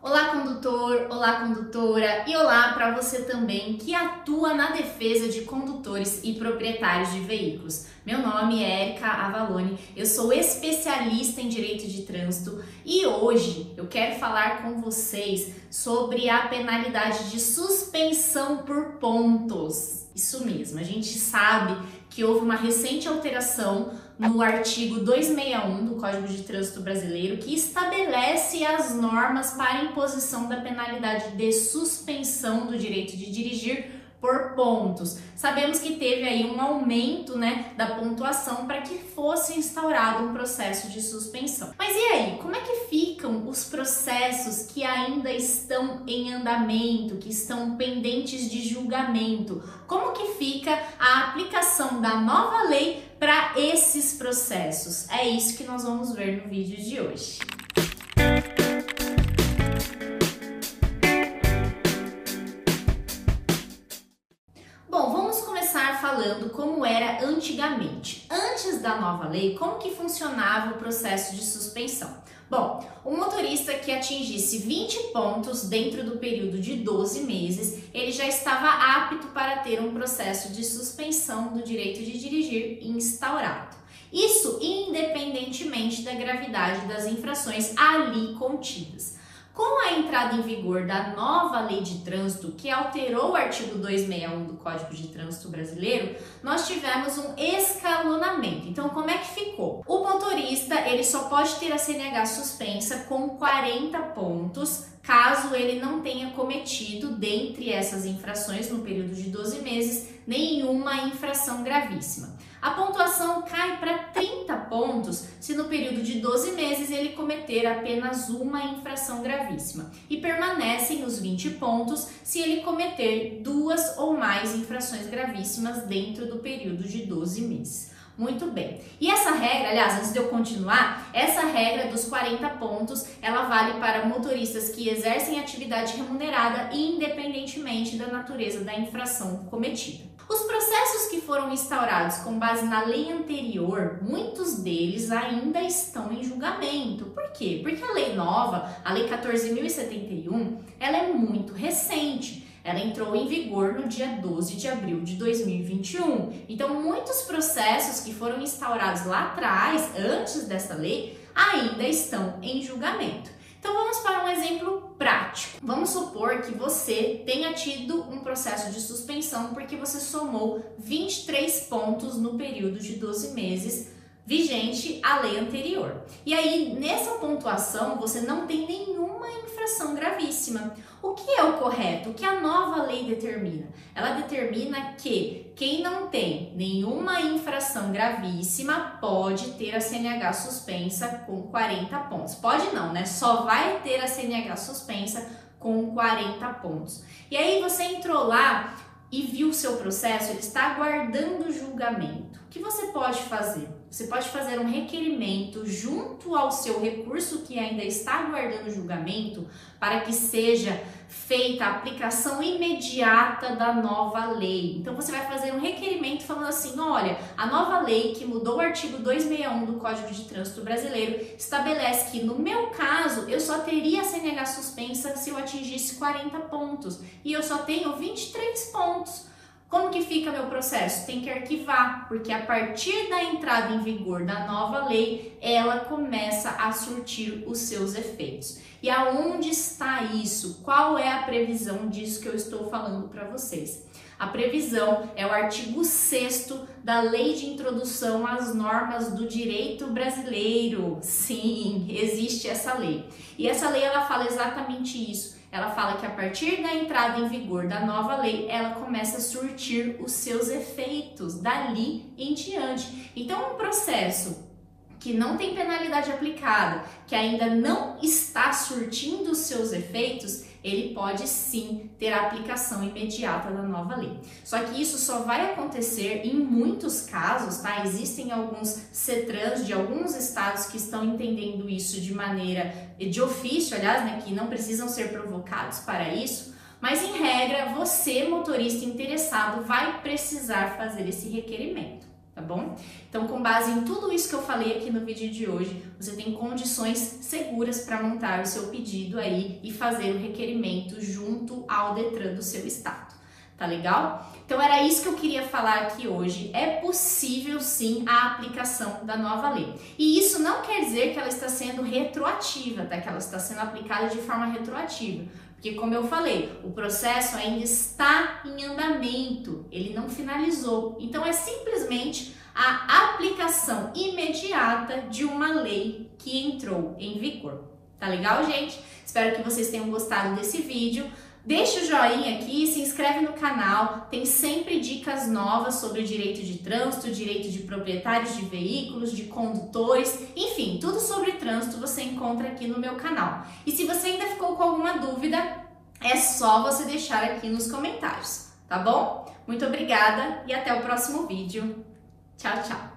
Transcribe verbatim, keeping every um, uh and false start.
Olá, condutor, olá, condutora e olá para você também que atua na defesa de condutores e proprietários de veículos. Meu nome é Érica Avalone, eu sou especialista em direito de trânsito e hoje eu quero falar com vocês sobre a penalidade de suspensão por pontos. Isso mesmo, a gente sabe que houve uma recente alteração no artigo duzentos e sessenta e um do Código de Trânsito Brasileiro que estabelece as normas para a imposição da penalidade de suspensão do direito de dirigir por pontos. Sabemos que teve aí um aumento, né, da pontuação para que fosse instaurado um processo de suspensão. Mas e aí, como é que ficam os processos que ainda estão em andamento, que estão pendentes de julgamento? Como que fica a aplicação da nova lei para esses processos? É isso que nós vamos ver no vídeo de hoje. Bom, vamos começar falando como era antigamente. Antes da nova lei, como que funcionava o processo de suspensão? Bom, o motorista que atingisse vinte pontos dentro do período de doze meses, ele já estava apto para ter um processo de suspensão do direito de dirigir instaurado. Isso independentemente da gravidade das infrações ali contidas. Com a entrada em vigor da nova lei de trânsito, que alterou o artigo duzentos e sessenta e um do Código de Trânsito Brasileiro, nós tivemos um escalonamento. Então, como é que ficou? O motorista, ele só pode ter a C N H suspensa com quarenta pontos, caso ele não tenha cometido, dentre essas infrações, no período de doze meses, nenhuma infração gravíssima. A pontuação cai para trinta pontos se no período de doze meses ele cometer apenas uma infração gravíssima e permanecem os vinte pontos se ele cometer duas ou mais infrações gravíssimas dentro do período de doze meses. Muito bem. E essa regra, aliás, antes de eu continuar, essa regra dos quarenta pontos, ela vale para motoristas que exercem atividade remunerada independentemente da natureza da infração cometida. Os processos que foram instaurados com base na lei anterior, muitos deles ainda estão em julgamento. Por quê? Porque a lei nova, a lei quatorze mil e setenta e um, ela é muito recente. Ela entrou em vigor no dia doze de abril de dois mil e vinte e um. Então, muitos processos que foram instaurados lá atrás, antes dessa lei, ainda estão em julgamento. Então, vamos para um exemplo prático. Vamos supor que você tenha tido um processo de suspensão porque você somou vinte e três pontos no período de doze meses vigente à lei anterior. E aí, nessa pontuação, você não tem nenhuma infração gravíssima. O que é o correto? O que a nova lei determina? Ela determina que quem não tem nenhuma infração gravíssima pode ter a C N H suspensa com quarenta pontos. Pode não, né? Só vai ter a C N H suspensa com quarenta pontos. E aí você entrou lá e viu o seu processo, ele está aguardando julgamento. O que você pode fazer? Você pode fazer um requerimento junto ao seu recurso que ainda está aguardando julgamento para que seja feita a aplicação imediata da nova lei. Então você vai fazer um requerimento falando assim, olha, a nova lei que mudou o artigo duzentos e sessenta e um do Código de Trânsito Brasileiro estabelece que no meu caso eu só teria a C N H suspensa se eu atingisse quarenta pontos e eu só tenho vinte e três pontos. Como que fica meu processo? Tem que arquivar, porque a partir da entrada em vigor da nova lei, ela começa a surtir os seus efeitos. E aonde está isso? Qual é a previsão disso que eu estou falando para vocês? A previsão é o artigo sexto da Lei de Introdução às Normas do Direito Brasileiro. Sim, existe essa lei. E essa lei ela fala exatamente isso. Ela fala que a partir da entrada em vigor da nova lei, ela começa a surtir os seus efeitos dali em diante. Então, um processo que não tem penalidade aplicada, que ainda não está surtindo os seus efeitos, ele pode sim ter a aplicação imediata da nova lei. Só que isso só vai acontecer em muitos casos, tá? Existem alguns CETRANs de alguns estados que estão entendendo isso de maneira de ofício, aliás, né, que não precisam ser provocados para isso, mas em regra, você, motorista interessado, vai precisar fazer esse requerimento. tá bom? Então, com base em tudo isso que eu falei aqui no vídeo de hoje, você tem condições seguras para montar o seu pedido aí e fazer o requerimento junto ao Detran do seu estado. Tá legal? Então era isso que eu queria falar aqui hoje. É possível sim a aplicação da nova lei. E isso não quer dizer que ela está sendo retroativa, tá? Que ela está sendo aplicada de forma retroativa. Porque, como eu falei, o processo ainda está em andamento, ele não finalizou. Então, é simplesmente a aplicação imediata de uma lei que entrou em vigor. Tá legal, gente? Espero que vocês tenham gostado desse vídeo. Deixa o joinha aqui, se inscreve no canal, tem sempre dicas novas sobre direito de trânsito, direito de proprietários de veículos, de condutores, enfim, tudo sobre trânsito você encontra aqui no meu canal. E se você ainda ficou com alguma dúvida, é só você deixar aqui nos comentários, tá bom? Muito obrigada e até o próximo vídeo. Tchau, tchau!